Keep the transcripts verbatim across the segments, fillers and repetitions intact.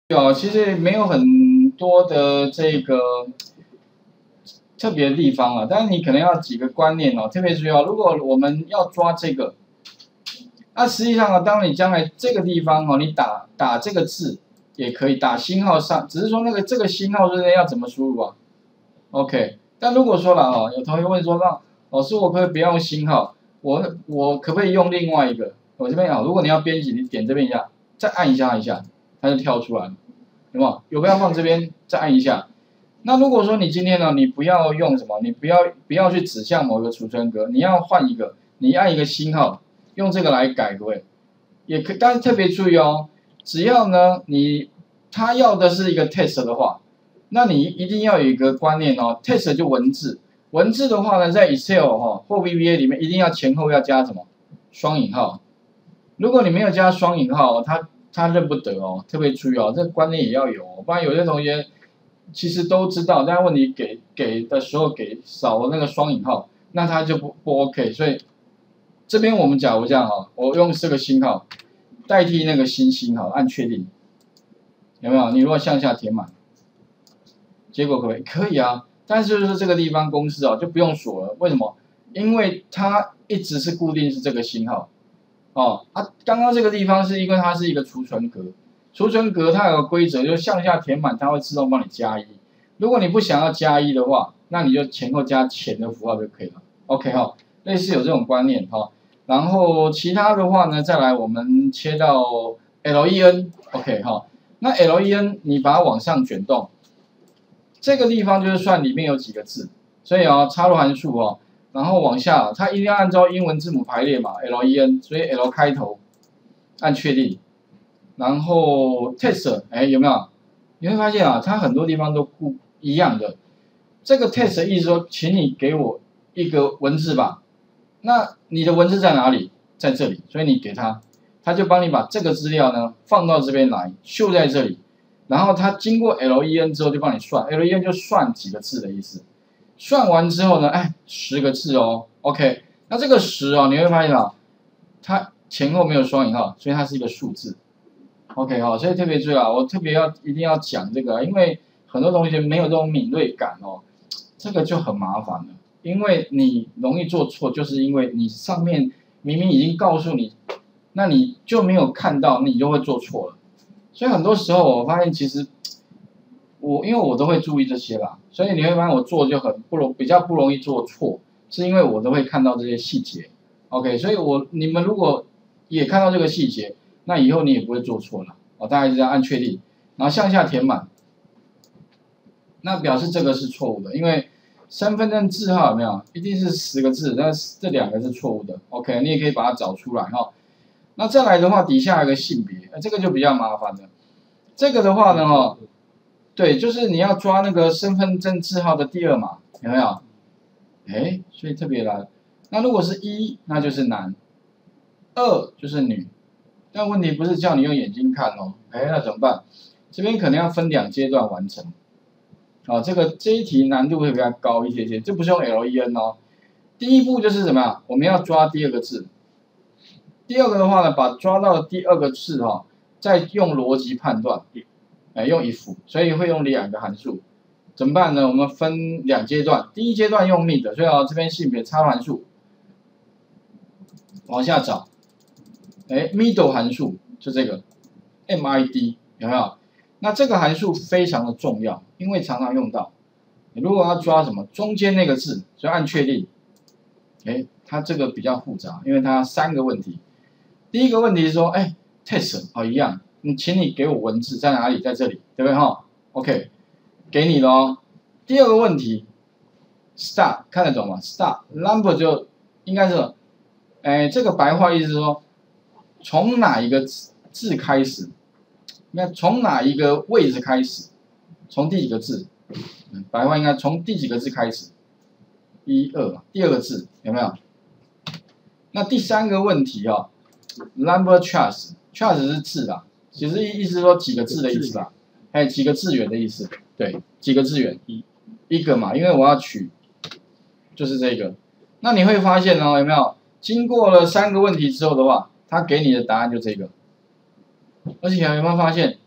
有，其实没有很多的这个特别的地方啊，但是你可能要几个观念哦，特别注意哦。如果我们要抓这个，那实际上啊，当你将来这个地方哦，你打打这个字也可以，打星号上，只是说那个这个星号是要怎么输入啊 ？OK。但如果说了哦，有同学问说，那老师我可以不要用星号，我我可不可以用另外一个？我这边啊，如果你要编辑，你点这边一下，再按一下一下，它就跳出来了。有没有？有没有放这边？再按一下。那如果说你今天呢，你不要用什么，你不要不要去指向某个储存格，你要换一个，你按一个星号，用这个来改，各位也可以，但是特别注意哦，只要呢你他要的是一个 text 的话，那你一定要有一个观念哦 ，text 就文字，文字的话呢，在 Excel 哈、哦、或 V B A 里面一定要前后要加什么双引号，如果你没有加双引号，它他认不得哦，特别注意哦，这个观念也要有哦，不然有些同学其实都知道，但是问题给给的时候给少了那个双引号，那他就不不 OK。所以这边我们假如这样哈，我用这个星号代替那个新星号，按确定，有没有？你如果向下填满，结果可不可以？可以啊，但是就是这个地方公式哦就不用锁了，为什么？因为它一直是固定是这个星号。哦，啊，刚刚这个地方是因为它是一个储存格，储存格它有个规则，就是向下填满，它会自动帮你加一。如果你不想要加一的话，那你就前后加前的符号就可以了。OK 哈、哦，类似有这种观念哈、哦。然后其他的话呢，再来我们切到 len，OK 哈、哦，那 len 你把它往上卷动，这个地方就是算里面有几个字，所以啊、哦，插入函数哦。然后往下，它一定要按照英文字母排列嘛 ，len， 所以 L 开头，按确定，然后 test， 哎，有没有？你会发现啊，它很多地方都不一样的。这个 test 的意思说，请你给我一个文字吧。那你的文字在哪里？在这里，所以你给它，它就帮你把这个资料呢放到这边来，秀在这里。然后它经过 len 之后就帮你算 ，len 就算几个字的意思。算完之后呢，哎，十个字哦 ，OK， 那这个十哦，你会发现啊，它前后没有双引号，所以它是一个数字 ，OK 哈、哦，所以特别注意啊，我特别要一定要讲这个，因为很多同学没有这种敏锐感哦，这个就很麻烦了，因为你容易做错，就是因为你上面明明已经告诉你，那你就没有看到，你就会做错了，所以很多时候我发现其实。我因为我都会注意这些啦，所以你会发现我做就很不容比较不容易做错，是因为我都会看到这些细节。OK， 所以我你们如果也看到这个细节，那以后你也不会做错了。哦，大概是这样按确定，然后向下填满，那表示这个是错误的，因为身份证字号有没有一定是十个字，但是这两个是错误的。OK， 你也可以把它找出来哈、哦。那再来的话，底下有个性别，呃，这个就比较麻烦了。这个的话呢，哈。对，就是你要抓那个身份证字号的第二码，有没有？哎，所以特别来。那如果是一，那就是男；二就是女。但问题不是叫你用眼睛看哦，哎，那怎么办？这边可能要分两阶段完成。啊，这个这一题难度会比较高一些些，这不是用 len 哦。第一步就是怎么样？我们要抓第二个字。第二个的话呢，把抓到的第二个字哈、哦，再用逻辑判断。哎，用 if， 所以会用两个函数，怎么办呢？我们分两阶段，第一阶段用 mid， 所以啊这边性别插入函数往下找，哎 middle 函数就这个 mid 有没有？那这个函数非常的重要，因为常常用到。你如果要抓什么中间那个字，就按确定。哎，它这个比较复杂，因为它三个问题。第一个问题是说，哎 test 哦一样。你请你给我文字在哪里？在这里，对不对哈 ？OK， 给你了哦。第二个问题 ，start 看得懂吗 ？start number 就应该是，哎，这个白话意思是说，从哪一个字开始？那从哪一个位置开始？从第几个字？白话应该从第几个字开始？一二，第二个字有没有？那第三个问题哦 ，number charts charts 是字啦。其实意思说几个字的意思啦，还有几个字元的意思，对，几个字元一一个嘛，因为我要取，就是这个。那你会发现哦，有没有？经过了三个问题之后的话，他给你的答案就这个。而且有没有发现，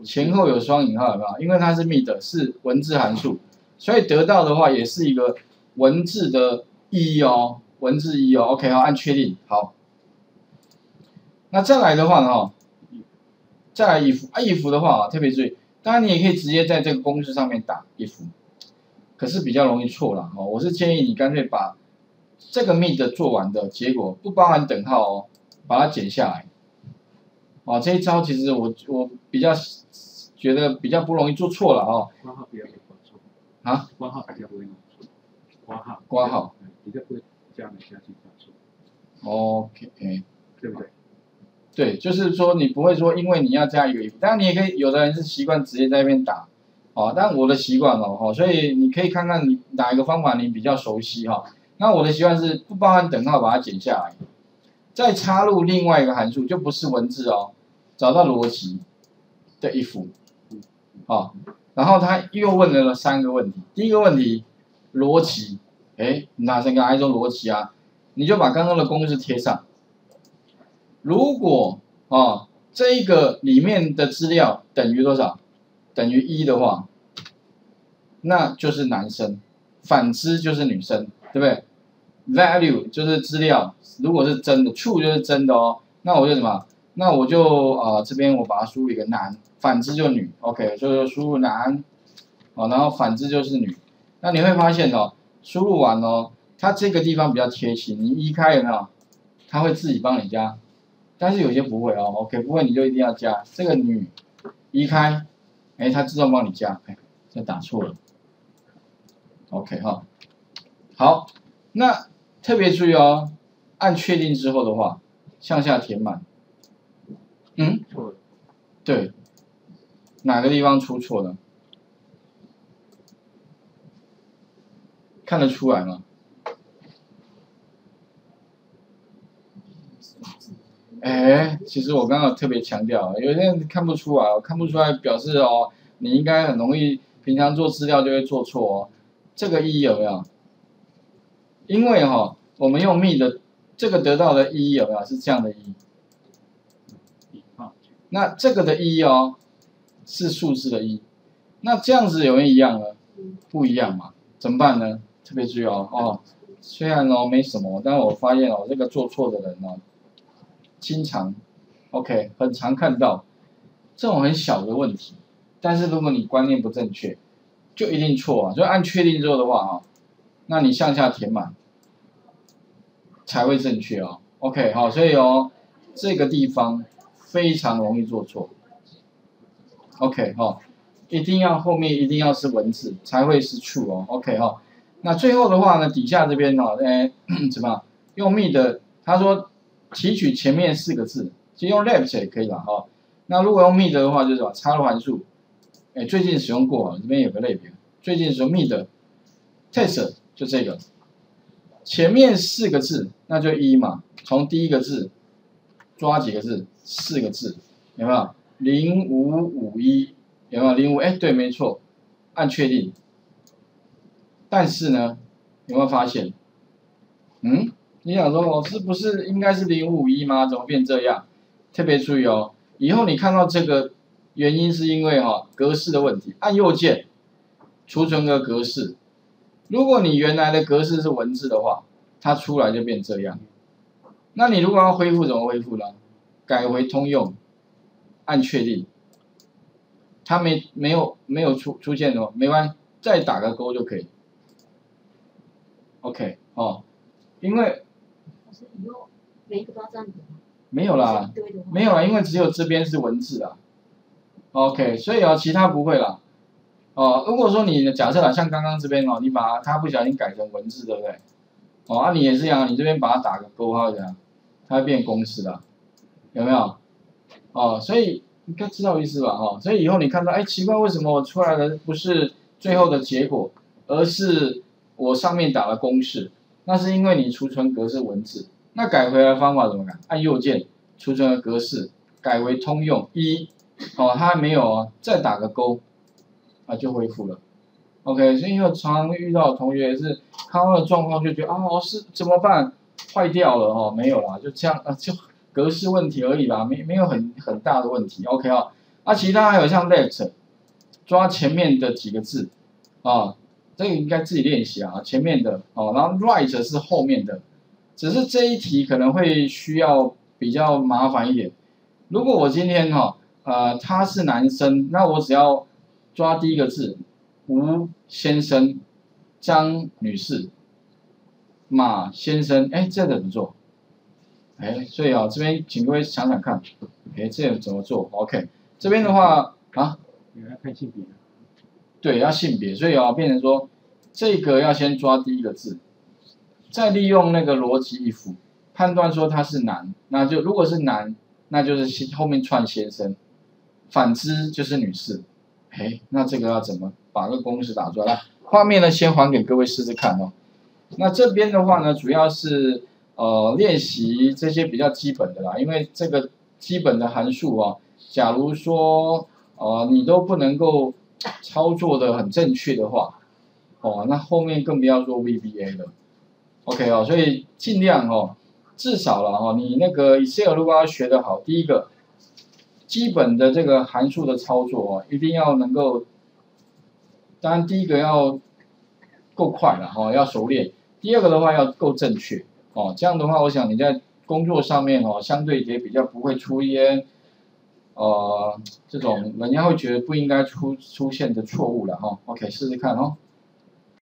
前后有双引号有没有？因为它是 mid 是文字函数，所以得到的话也是一个文字的意义哦，文字意义哦。OK 好，按确定好。那再来的话呢，哈，再来 if 啊 if 的话啊，特别注意，当然你也可以直接在这个公式上面打 if， 可是比较容易错啦哦。我是建议你干脆把这个 mid 做完的结果不包含等号哦，把它剪下来。哦，这一招其实我我比较觉得比较不容易做错了哦。 括号比较不会错。 啊？ 括号比较不会弄错。括号。 括号。 比较不会这样的下去打错。 OK， 对不对？ 对，就是说你不会说因为你要加一个 if， 当然你也可以，有的人是习惯直接在那边打，哦，但我的习惯哦，哈，所以你可以看看你哪一个方法你比较熟悉哈。那我的习惯是不包含等号把它剪下来，再插入另外一个函数，就不是文字哦，找到逻辑的 if， 哦，然后他又问了三个问题，第一个问题逻辑，哎，哪三个哪一种逻辑啊？你就把刚刚的公式贴上。如果啊、哦、这一个里面的资料等于多少？等于一的话，那就是男生；反之就是女生，对不对 ？Value 就是资料，如果是真的 ，true 就是真的哦。那我就什么？那我就啊、呃、这边我把它输入一个男，反之就女 ，OK， 所以说输入男，哦，然后反之就是女。那你会发现哦，输入完哦，它这个地方比较贴心，你移开有没有？它会自己帮你加。但是有些不会哦 ，OK， 不会你就一定要加这个女移开，哎，它自动帮你加，哎，这打错了 ，OK 哈，好，那特别注意哦，按确定之后的话，向下填满，嗯， 错了， 对，哪个地方出错了？看得出来吗？哎，其实我刚刚特别强调，有些人看不出来，看不出来表示哦，你应该很容易，平常做资料就会做错哦。这个一有没有？因为哈、哦，我们用密的这个得到的一有没有是这样的一？那这个的一哦，是数字的一，那这样子有没有一样呢？不一样嘛，怎么办呢？特别注意哦，哦，虽然哦没什么，但我发现哦，这个做错的人哦。经常 ，OK， 很常看到这种很小的问题，但是如果你观念不正确，就一定错啊。就按确定之后的话啊，那你向下填满才会正确哦。OK， 好，所以哦，这个地方非常容易做错。OK， 哈，一定要后面一定要是文字才会是 true 哦。OK， 哈，那最后的话呢，底下这边哦，哎，怎么用密的？他说。提取前面四个字，其实用 left 也可以啦哈。那如果用 mid 的话，就是什么插入函数，哎，最近使用过，这边有个类别，最近使用 mid test 就这个，前面四个字那就一嘛，从第一个字抓几个字，四个字，有没有？零五五一有没有？零五哎对，没错，按确定。但是呢，有没有发现？嗯？你想说，我是不是应该是零五一吗？怎么变这样？特别注意哦，以后你看到这个原因是因为哈、哦、格式的问题，按右键储存个格式。如果你原来的格式是文字的话，它出来就变这样。那你如果要恢复怎么恢复呢？改回通用，按确定。它没没有没有出出现哦，没关系，再打个勾就可以。OK 哦，因为。 以后每一个都要这样子吗？ 没有啦，没有啦，因为只有这边是文字啊。OK， 所以哦，其他不会啦。哦，如果说你假设啦，像刚刚这边哦，你把它不小心改成文字，对不对？哦，啊，你也是一样，你这边把它打个勾号，这样，它会变公式啦，有没有？哦，所以应该知道意思吧？哈、哦，所以以后你看到，哎，奇怪，为什么我出来的不是最后的结果，而是我上面打了公式？那是因为你储存格式文字。那改回来的方法怎么改？按右键储存的格式改为通用一，哦，它还没有啊，再打个勾，啊就恢复了。OK， 所以有常遇到的同学也是看到的状况就觉得啊，老师怎么办？坏掉了哦，没有啦，就这样啊，就格式问题而已啦，没没有很很大的问题。OK 啊， 啊，其他还有像 left 抓前面的几个字啊，这个应该自己练习啊，前面的哦，然后 right 是后面的，只是这一题可能会需要比较麻烦一点。如果我今天哈、呃他是男生，那我只要抓第一个字，吴先生、张女士、马先生，哎，这怎么做？哎，所以啊，这边请各位想想看，哎，这怎么做 ？OK， 这边的话啊， 你要看性别。 对，要性别，所以啊，变成说这个要先抓第一个字，再利用那个逻辑 if 判断说他是男，那就如果是男，那就是后面串先生，反之就是女士。哎，那这个要怎么把这个公式打出来？来，画面呢先还给各位试试看哦。那这边的话呢，主要是呃练习这些比较基本的啦，因为这个基本的函数啊，假如说呃你都不能够操作的很正确的话，哦，那后面更不要做 V B A 了。OK 哦，所以尽量哦，至少了哦，你那个 Excel 如果要学得好，第一个基本的这个函数的操作哦，一定要能够，当然第一个要够快了哈、哦，要熟练。第二个的话要够正确哦，这样的话，我想你在工作上面哦，相对也比较不会出现呃这种人家会觉得不应该出出现的错误了哈、哦。OK， 试试看哦。